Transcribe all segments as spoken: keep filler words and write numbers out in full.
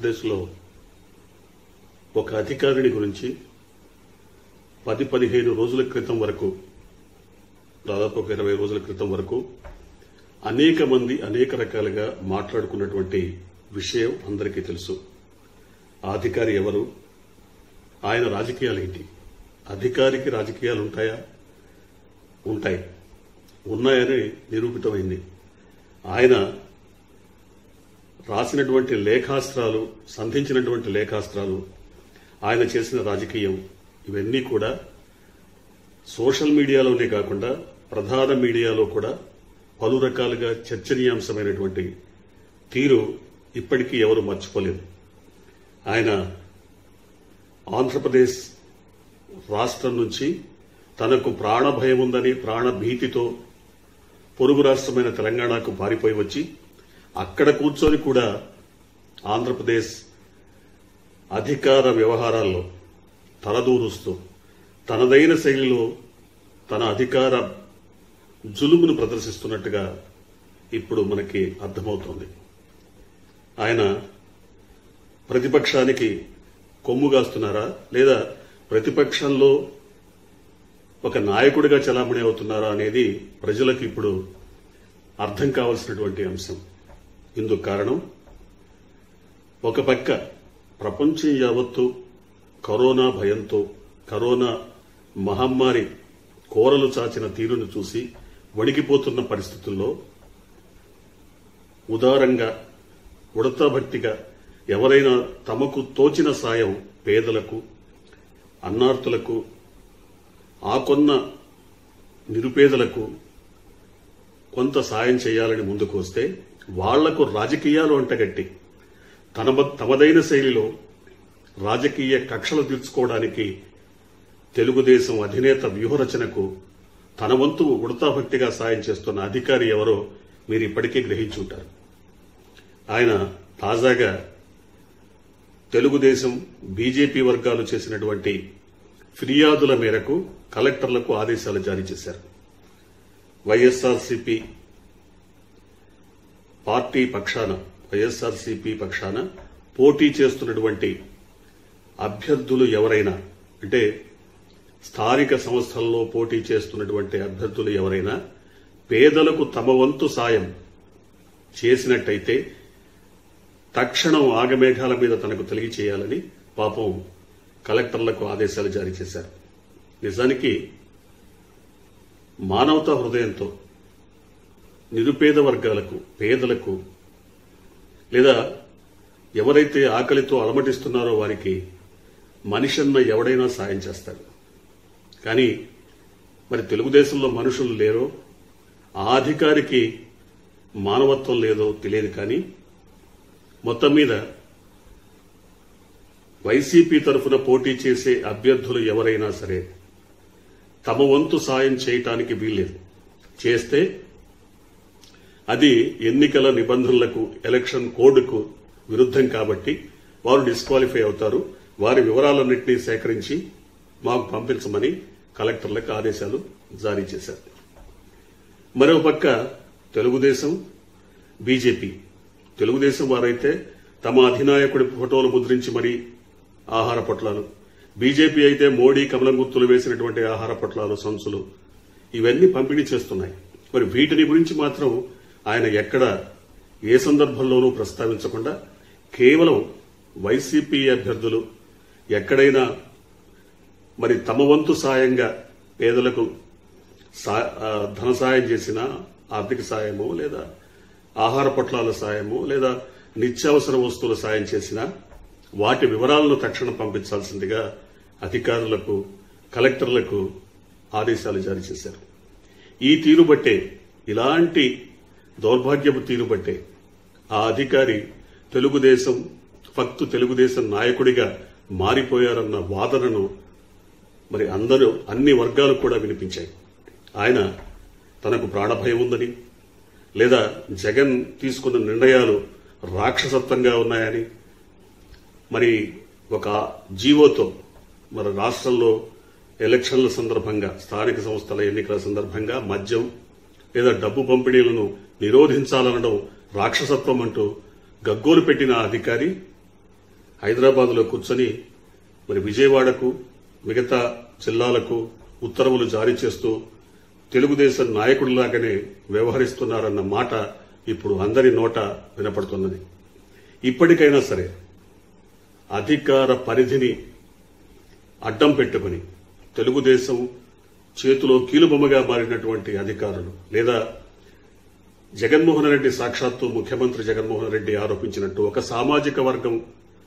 ఆంధ్రప్రదేశ్లో ఒక అధికారిని గురించి పది పదిహేను రోజుల క్రితం వరకు దాదాపు ఒక ఇరవై రోజుల క్రితం వరకు అనేక మంది అనేక రకాలుగా మాట్లాడుకున్నటువంటి విషయం అందరికీ తెలుసు. ఆ అధికారి ఎవరు, ఆయన రాజకీయాలేంటి, అధికారికి రాజకీయాలు ఉంటాయా? ఉంటాయి, ఉన్నాయని నిరూపితమైంది. ఆయన రాసినటువంటి లేఖాస్త్రాలు, సంధించినటువంటి లేఖాస్త్రాలు, ఆయన చేసిన రాజకీయం, ఇవన్నీ కూడా సోషల్ మీడియాలోనే కాకుండా ప్రధాన మీడియాలో కూడా పలు రకాలుగా చర్చనీయాంశమైనటువంటి తీరు ఇప్పటికీ ఎవరు మర్చిపోలేదు. ఆయన ఆంధ్రప్రదేశ్ రాష్ట్రం నుంచి తనకు ప్రాణ భయం ఉందని ప్రాణ భీతితో పొరుగు రాష్ట్రమైన తెలంగాణకు పారిపోయి వచ్చి అక్కడ కూర్చొని కూడా ఆంధ్రప్రదేశ్ అధికార వ్యవహారాల్లో తలదూరుస్తూ తనదైన శైలిలో తన అధికార జులుమును ప్రదర్శిస్తున్నట్టుగా ఇప్పుడు మనకి అర్థమవుతోంది. ఆయన ప్రతిపక్షానికి కొమ్ముగాస్తున్నారా, లేదా ప్రతిపక్షంలో ఒక నాయకుడిగా చలామణి అవుతున్నారా అనేది ప్రజలకు ఇప్పుడు అర్థం కావాల్సినటువంటి అంశం. ఇందుకు కారణం, ఒక పక్క ప్రపంచం యావత్తు కరోనా భయంతో, కరోనా మహమ్మారి కోరలు చాచిన తీరును చూసి వణికిపోతున్న పరిస్థితుల్లో ఉదారంగా, ఉడతాభక్తిగా ఎవరైనా తమకు తోచిన సాయం పేదలకు, అన్నార్తులకు, ఆకొన్న నిరుపేదలకు కొంత సాయం చేయాలని ముందుకు వస్తే వాళ్లకు రాజకీయాలు అంటగట్టి తన తమదైన శైలిలో రాజకీయ కక్షలు తీర్చుకోవడానికి తెలుగుదేశం అధినేత వ్యూహరచనకు తన వంతు ఉడతాభక్తిగా సాయం చేస్తున్న అధికారి ఎవరో మీరు ఇప్పటికే గ్రహించి ఉంటారు. ఆయన తాజాగా తెలుగుదేశం బీజేపీ వర్గాలు చేసినటువంటి ఫిర్యాదుల మేరకు కలెక్టర్లకు ఆదేశాలు జారీ చేశారు. వైఎస్ఆర్సీపీ పార్టీ పక్షాన వైఎస్ఆర్సీపీ పక్షాన పోటీ చేస్తున్నటువంటి అభ్యర్థులు ఎవరైనా, అంటే స్థానిక సంస్థల్లో పోటీ చేస్తున్నటువంటి అభ్యర్థులు ఎవరైనా పేదలకు తమ వంతు సాయం చేసినట్టయితే తక్షణం ఆగమేఘాల మీద తనకు తెలియచేయాలని పాపం కలెక్టర్లకు ఆదేశాలు జారీ చేశారు. నిజానికి మానవతా హృదయంతో నిరుపేద వర్గాలకు, పేదలకు, లేదా ఎవరైతే ఆకలితో అలమటిస్తున్నారో వారికి మనిషన్న ఎవడైనా సాయం చేస్తాడు. కానీ మరి తెలుగుదేశంలో మనుషులు లేరో, ఆ అధికారికి మానవత్వం లేదో తెలియదు. కానీ మొత్తం మీద వైసీపీ తరఫున పోటీ చేసే అభ్యర్థులు ఎవరైనా సరే తమ వంతు సాయం చేయటానికి వీల్లేదు. చేస్తే అది ఎన్నికల నిబంధనలకు, ఎలక్షన్ కోడ్కు విరుద్ధం కాబట్టి వారు డిస్క్వాలిఫై అవుతారు. వారి వివరాలన్నింటినీ సేకరించి మాకు పంపించమని కలెక్టర్లకు ఆదేశాలు జారీ చేశారు. మరో పక్క తెలుగుదేశం, బీజేపీ, తెలుగుదేశం వారైతే తమ అధినాయకుడి ఫోటోలు ముద్రించి మరీ ఆహార పొట్లాలు, బీజేపీ అయితే మోడీ కమలం గుర్తులు వేసినటువంటి ఆహార పొట్లాలు, సంచులు, ఇవన్నీ పంపిణీ చేస్తున్నాయి. మరి వీటిని గురించి మాత్రం ఆయన ఎక్కడ ఏ సందర్భంలోనూ ప్రస్తావించకుండా కేవలం వైసీపీ అభ్యర్థులు ఎక్కడైనా మరి తమ వంతు సాయంగా పేదలకు ధన సాయం చేసినా, ఆర్థిక సాయమో లేదా ఆహార పొట్లాల సాయమో లేదా నిత్యావసర వస్తువుల సాయం చేసినా వాటి వివరాలను తక్షణం పంపించాల్సిందిగా అధికారులకు, కలెక్టర్లకు ఆదేశాలు జారీ చేశారు. ఈ తీరు బట్టే, ఇలాంటి దౌర్భాగ్యపు తీరు బట్టే ఆ అధికారి తెలుగుదేశం ఫక్తు తెలుగుదేశం నాయకుడిగా మారిపోయారన్న వాదనను మరి అందరూ, అన్ని వర్గాలు కూడా వినిపించాయి. ఆయన తనకు ప్రాణభయం ఉందని, లేదా జగన్ తీసుకున్న నిర్ణయాలు రాక్షసత్వంగా ఉన్నాయని, మరి ఒక జీవోతో మన రాష్ట్రంలో ఎలక్షన్ల సందర్భంగా, స్థానిక సంస్థల ఎన్నికల సందర్భంగా మద్యం లేదా డబ్బు పంపిణీలను నిరోధించాలనడం రాక్షసత్వం అంటూ గగ్గోలు పెట్టిన అధికారి హైదరాబాద్ లో కూర్చొని మరి విజయవాడకు మిగతా జిల్లాలకు ఉత్తర్వులు జారీ చేస్తూ తెలుగుదేశం నాయకుడిలాగానే వ్యవహరిస్తున్నారన్న మాట ఇప్పుడు అందరి నోట వినపడుతున్నది. ఇప్పటికైనా సరే అధికార పరిధిని అడ్డం పెట్టుకుని తెలుగుదేశం చేతిలో కీలుబొమ్మగా మారినటువంటి అధికారులు లేదా జగన్మోహన్ రెడ్డి సాక్షాత్తు ముఖ్యమంత్రి జగన్మోహన్ రెడ్డి ఆరోపించినట్టు ఒక సామాజిక వర్గం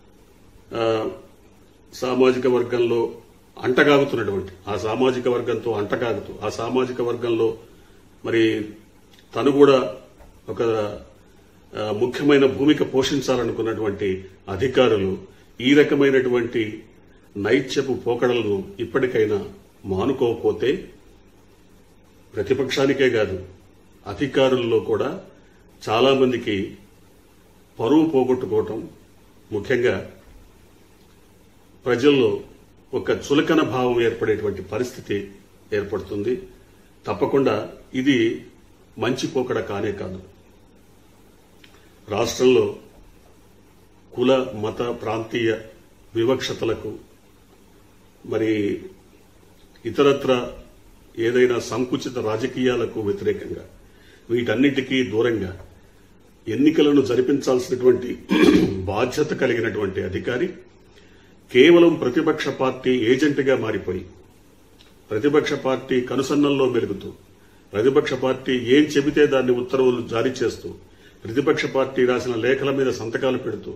సామాజిక వర్గంలో అంటగాగుతున్నటువంటి ఆ సామాజిక వర్గంతో అంటగాగుతూ ఆ సామాజిక వర్గంలో మరి తను కూడా ఒక ముఖ్యమైన భూమిక పోషించాలనుకున్నటువంటి అధికారులు ఈ రకమైనటువంటి నైత్యపు పోకడలను ఇప్పటికైనా మానుకోకపోతే ప్రతిపక్షానికే కాదు అధికారుల్లో కూడా చాలా మందికి పరువు పోగొట్టుకోవటం, ముఖ్యంగా ప్రజల్లో ఒక చులకన భావం ఏర్పడేటువంటి పరిస్థితి ఏర్పడుతుంది. తప్పకుండా ఇది మంచి పోకడ కానే కాదు. రాష్ట్రంలో కుల మత ప్రాంతీయ వివక్షతలకు మరి ఇతరత్ర ఏదైనా సంకుచిత రాజకీయాలకు వ్యతిరేకంగా వీటన్నిటికీ దూరంగా ఎన్నికలను జరిపించాల్సినటువంటి బాధ్యత కలిగినటువంటి అధికారి కేవలం ప్రతిపక్ష పార్టీ ఏజెంట్గా మారిపోయి ప్రతిపక్ష పార్టీ కనుసన్నల్లో మెలుగుతూ ప్రతిపక్ష పార్టీ ఏం చెబితే దాన్ని ఉత్తర్వులు జారీ చేస్తూ ప్రతిపక్ష పార్టీ రాసిన లేఖల మీద సంతకాలు పెడుతూ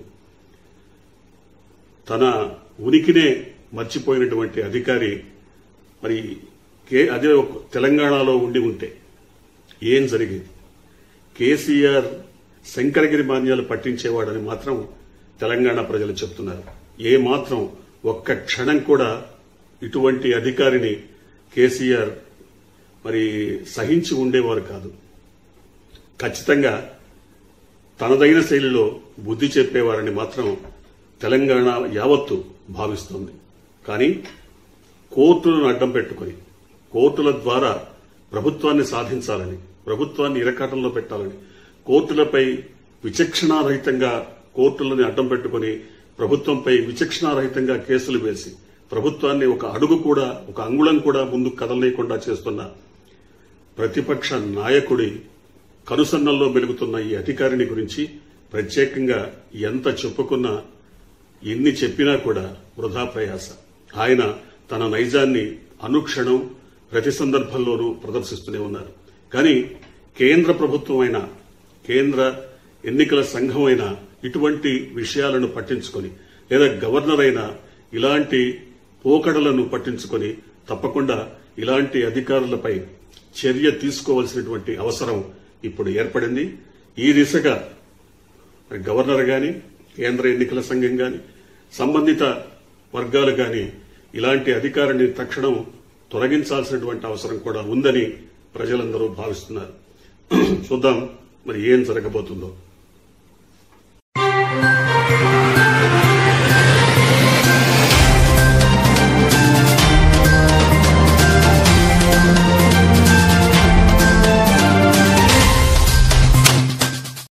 తన ఉనికినే మర్చిపోయినటువంటి అధికారి మరి అదే తెలంగాణలో ఉండి ఉంటే ఏం జరిగేది? కేసీఆర్ శంకరగిరి మాన్యాలు పట్టించేవాడని మాత్రం తెలంగాణ ప్రజలు చెప్తున్నారు. ఏ మాత్రం ఒక్క క్షణం కూడా ఇటువంటి అధికారిని కేసీఆర్ మరి సహించి ఉండేవారు కాదు. ఖచ్చితంగా తనదైన శైలిలో బుద్ధి చెప్పేవారని మాత్రం తెలంగాణ యావత్తు భావిస్తోంది. కానీ కోర్టులను అడ్డం పెట్టుకుని కోర్టుల ద్వారా ప్రభుత్వాన్ని సాధించాలని, ప్రభుత్వాన్ని ఇరకాటంలో పెట్టాలని, కోర్టులపై విచక్షణారహితంగా కోర్టులను అడ్డం పెట్టుకుని ప్రభుత్వంపై విచక్షణారహితంగా కేసులు వేసి ప్రభుత్వాన్ని ఒక అడుగు కూడా ఒక అంగుళం కూడా ముందుకు కదలనీయకుండా చేస్తున్న ప్రతిపక్ష నాయకుడి కనుసన్నల్లో మెలుగుతున్న ఈ అధికారిని గురించి ప్రత్యేకంగా ఎంత చెప్పుకున్నా ఎన్ని చెప్పినా కూడా వృధా ప్రయాస. ఆయన తన నైజాన్ని అనుక్షణం ప్రతి సందర్భంలోనూ ప్రదర్శిస్తూనే ఉన్నారు. కానీ కేంద్ర ప్రభుత్వం అయినా కేంద్ర ఎన్నికల సంఘం అయినా ఇటువంటి విషయాలను పట్టించుకొని లేదా గవర్నర్ అయినా ఇలాంటి పోకడలను పట్టించుకొని తప్పకుండా ఇలాంటి అధికారులపై చర్య తీసుకోవాల్సినటువంటి అవసరం ఇప్పుడు ఏర్పడింది. ఈ దిశగా గవర్నర్ గాని కేంద్ర ఎన్నికల సంఘం గాని సంబంధిత వర్గాలు గాని ఇలాంటి అధికారాన్ని తక్షణం తొలగించాల్సినటువంటి అవసరం కూడా ఉందని ప్రజలందరూ భావిస్తున్నారు. చూద్దాం మరి ఏం జరగబోతుందో.